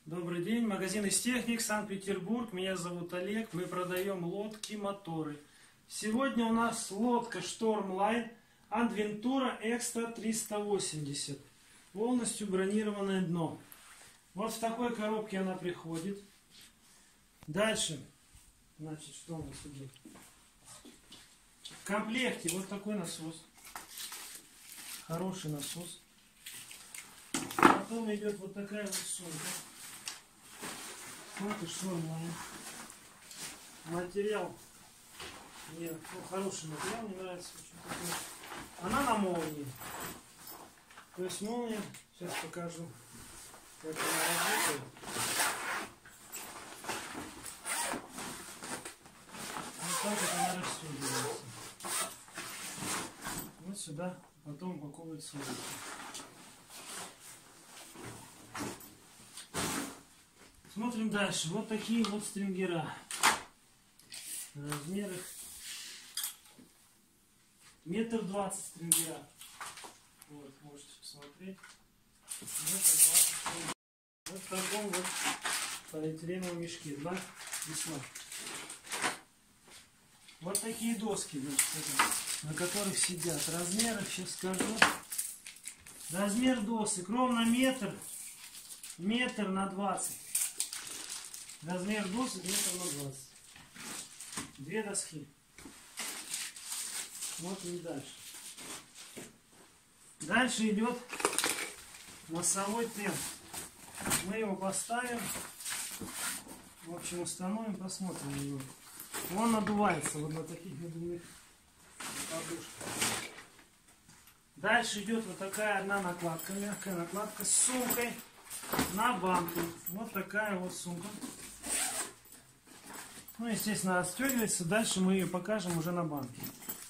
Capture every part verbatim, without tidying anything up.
Добрый день, магазин Истехник, Санкт-Петербург. Меня зовут Олег. Мы продаем лодки, моторы. Сегодня у нас лодка Штормлайн Адвентура Экстра триста восемьдесят. Полностью бронированное дно. Вот в такой коробке она приходит. Дальше, значит, что у нас идет? В комплекте вот такой насос. Хороший насос. Потом идет вот такая вот сумка. Вот и Штормлайн. Материал. Мне, ну, хороший материал, мне нравится очень такой. Она на молнии. То есть молния, сейчас покажу, как она работает. Вот так вот она расстегивается. Вот сюда потом упаковывается лодка. Смотрим дальше. Вот такие вот стрингера. В размерах метр двадцать стрингера. Вот, можете посмотреть. Метр двадцать стрингера. Вот в таком вот полиэтиленовом мешке. Два весла. Вот такие доски, на которых сидят. Размеры сейчас скажу. Размер досок ровно метр. Метр на двадцать. Размер досок метр на двадцать. Две доски. Смотрим дальше. Дальше идет носовой тент. Мы его поставим. В общем, установим, посмотрим его. Он надувается вот на таких надувных подушках. Дальше идет вот такая одна накладка, мягкая накладка с сумкой на банку. Вот такая вот сумка. Ну, естественно, отстегивается. Дальше мы ее покажем уже на банке.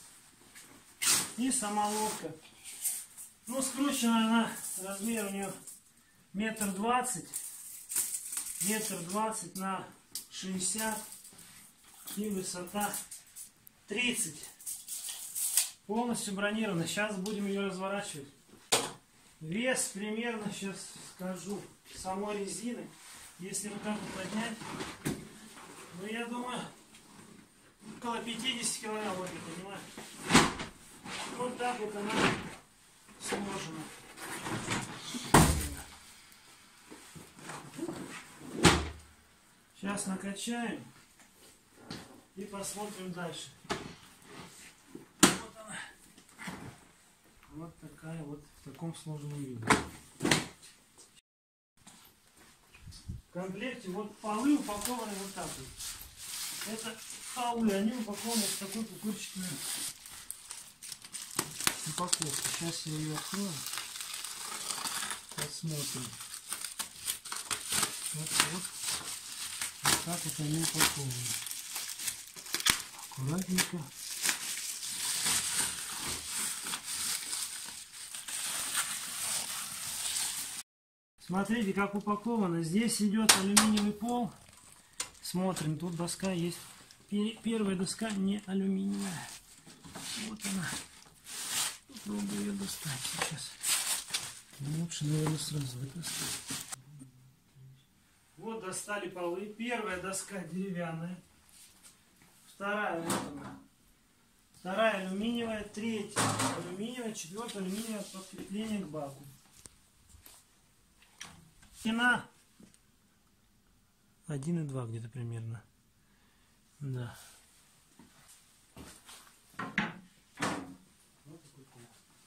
И сама лодка. Ну, скручена она, размер у нее метр двадцать. Метр двадцать на шестьдесят. И высота тридцать. Полностью бронирована. Сейчас будем ее разворачивать. Вес примерно, сейчас скажу, самой резины. Если вот так вот поднять, ну, я думаю, около пятидесяти килограмм, вот я понимаю. Вот так вот она сложена. Сейчас накачаем и посмотрим дальше. Вот она. Вот такая вот в таком сложном виде. В комплекте вот полы упакованы вот так вот. Это полы, они упакованы в такой пупырчатой упаковке. Сейчас я ее открою. Посмотрим. Вот, вот. Вот так вот они упакованы. Аккуратненько. Смотрите, как упаковано. Здесь идет алюминиевый пол. Смотрим, тут доска есть. Первая доска не алюминиевая. Вот она. Попробую ее достать сейчас. Лучше, наверное, сразу достать. Вот достали полы. Первая доска деревянная. Вторая вот она. Вторая алюминиевая. Третья алюминиевая. Четвертая алюминиевая подкрепление к баку. Стена один и два где-то примерно. Да. Вот такой пол.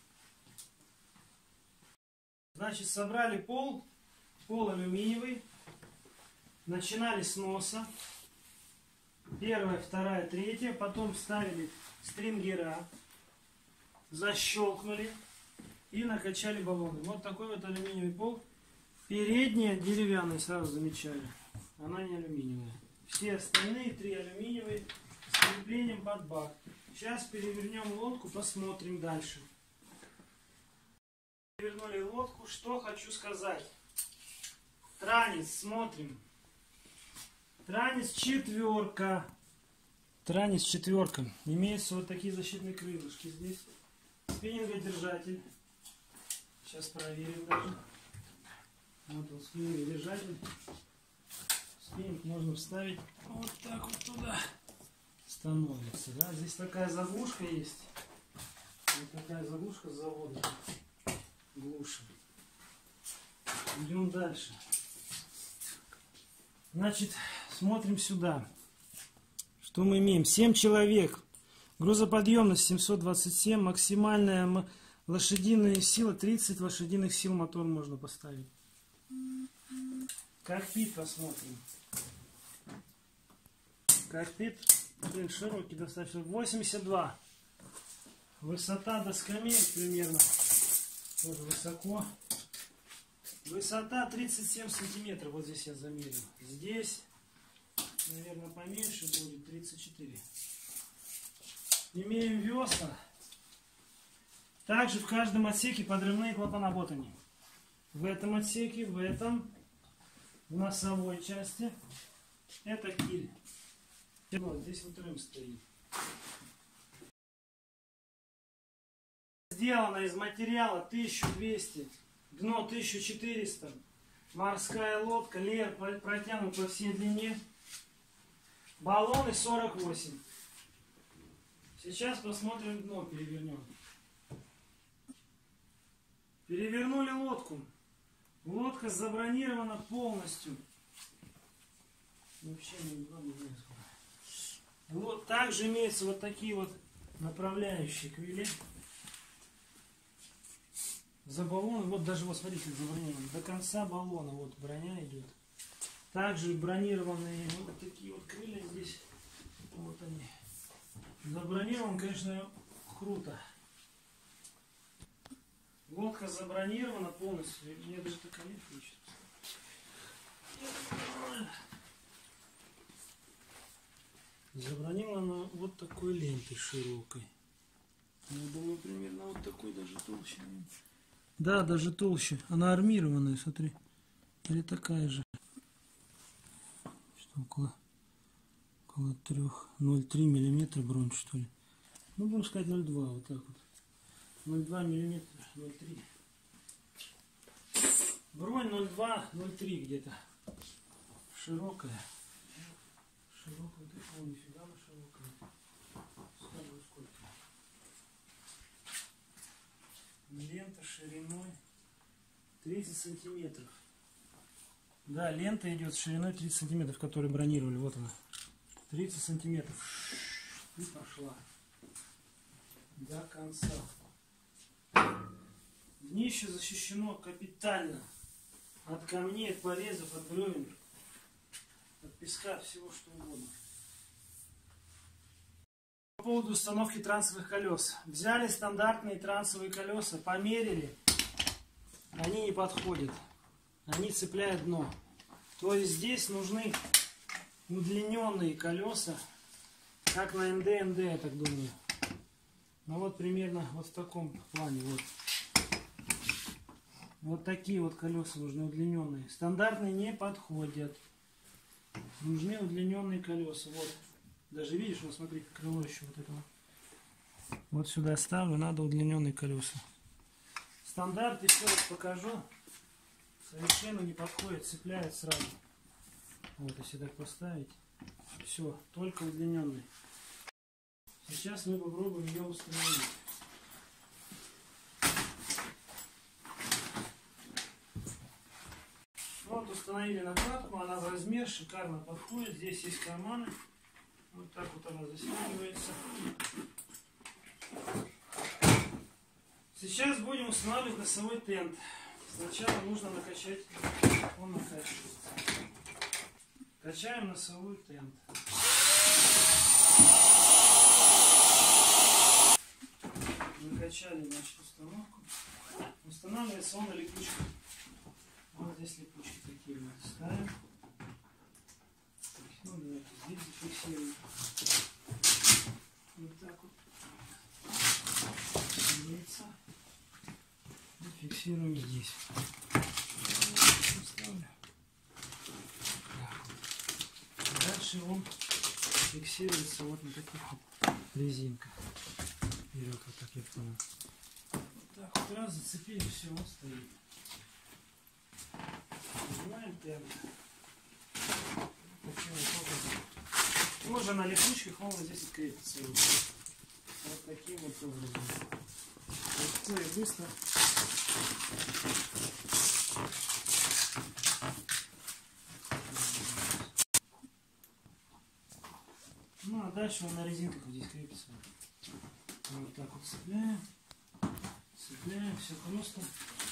Значит, собрали пол. Пол алюминиевый. Начинали с носа. Первая, вторая, третья. Потом ставили стрингера. Защелкнули. И накачали баллоны. Вот такой вот алюминиевый пол. Передняя деревянная, сразу замечали. Она не алюминиевая. Все остальные три алюминиевые с креплением под бак. Сейчас перевернем лодку, посмотрим дальше. Перевернули лодку. Что хочу сказать. Транец, смотрим. Транец четверка. Транец четверка. Имеются вот такие защитные крылышки здесь. Спиннингодержатель. Сейчас проверим даже. Вот он спиннинг держатель. Спиннинг можно вставить вот так вот туда. Становится, да? Здесь такая заглушка есть. Вот такая заглушка с завода. Глушит. Идем дальше. Значит, смотрим сюда. Что мы имеем? семь человек. Грузоподъемность семьсот двадцать семь. Максимальная лошадиная сила тридцать лошадиных сил мотор можно поставить. Кокпит посмотрим. Кокпит, блин, широкий достаточно. восемьдесят два. Высота до скамеек примерно. Вот высоко. Высота тридцать семь сантиметров. Вот здесь я замерил. Здесь, наверное, поменьше будет. тридцать четыре. Имеем весла. Также в каждом отсеке подрывные клапана. Вот они. В этом отсеке, в этом, в носовой части. Это киль. Вот здесь вот рым стоит. Сделано из материала тысяча двести, дно тысяча четыреста, морская лодка, леер протянут по всей длине, баллоны сорок восемь. Сейчас посмотрим дно, перевернем. Перевернули лодку. Лодка забронирована полностью. Вообще не знаю сколько. Вот также имеются вот такие вот направляющие квили. За баллон, вот даже вот смотрите, забронировано. До конца баллона вот броня идет. Также бронированные вот такие вот крылья здесь. Вот они. Забронирован, конечно, круто. Лодка забронирована полностью. Мне даже такая не включится. Забронирована вот такой лентой широкой. Я думаю, примерно вот такой, даже толще. Да, даже толще. Она армированная, смотри. Или такая же. Что около, около трех, ноль три миллиметра бронь, что ли. Ну, будем сказать ноль два, вот так вот. ноль два миллиметра, ноль три. Бронь ноль два, ноль три где-то. Широкая. Широкая, о, нифига она широкая. Скажу сколько. Лента шириной тридцать сантиметров. Да, лента идет шириной тридцать сантиметров, которую бронировали. Вот она. тридцать сантиметров. И пошла. До конца. Днище защищено капитально. От камней, от порезов, от бревен, от песка, от всего что угодно. По поводу установки трансовых колес. Взяли стандартные трансовые колеса, померили. Они не подходят. Они цепляют дно. То есть здесь нужны удлиненные колеса, как на эн дэ эн дэ, я так думаю. Ну вот примерно вот в таком плане. Вот. Вот такие вот колеса нужны удлиненные. Стандартные не подходят. Нужны удлиненные колеса. Вот. Даже видишь, вот смотри, крыло еще вот это. Вот сюда ставлю, надо удлиненные колеса. Стандарт, еще раз покажу, совершенно не подходит, цепляет сразу. Вот, если так поставить, все, только удлиненный. Сейчас мы попробуем ее установить. Вот установили накладку, она в размер, шикарно подходит. Здесь есть карманы. Вот так вот она застегивается. Сейчас будем устанавливать носовой тент. Сначала нужно накачать, он накачивается. Качаем носовой тент. Накачали, значит, установку. Устанавливается он на липучку. Вот здесь липучки такие мы ставим. Ну, давайте здесь зафиксируем. Вот так вот. Яйца. И фиксируем здесь. Дальше он фиксируется вот на таких вот резинках. Вперед, вот так я понял. Вот так вот раз зацепили, все, он стоит. тент. Можно на липучках, он вот здесь открепится. Вот таким вот образом. Легко и быстро. Ну а дальше он на резинках вот здесь крепится. Вот так вот цепляем. Цепляем, все просто.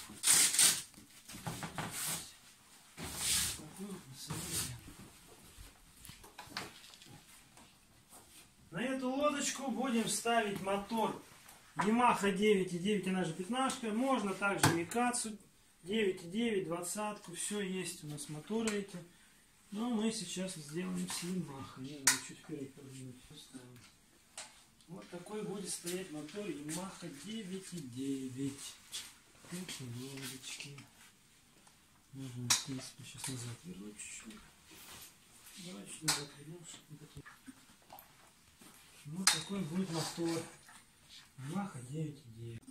На эту лодочку будем ставить мотор Yamaha девять и девять, она же пятнашка. Можно также Микацу девять и девять, двадцатку. Все есть у нас моторы эти. Но мы сейчас сделаем с Yamaha. Я его чуть вперед подвинуть. Вот такой будет стоять мотор Yamaha девять и девять. Эти лодочки. Можно, в принципе, сейчас назад вернуть чуть-чуть. Давай чуть назад вернем, чтобы... Вот такой будет мотор Yamaha девять и девять.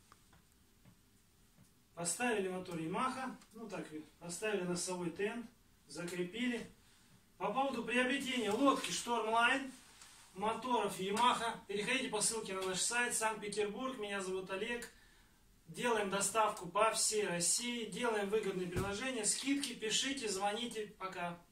Поставили мотор Yamaha, ну так, поставили носовой тент, закрепили. По поводу приобретения лодки Stormline, моторов Yamaha, переходите по ссылке на наш сайт Санкт-Петербург. Меня зовут Олег. Делаем доставку по всей России, делаем выгодные предложения, скидки, пишите, звоните. Пока.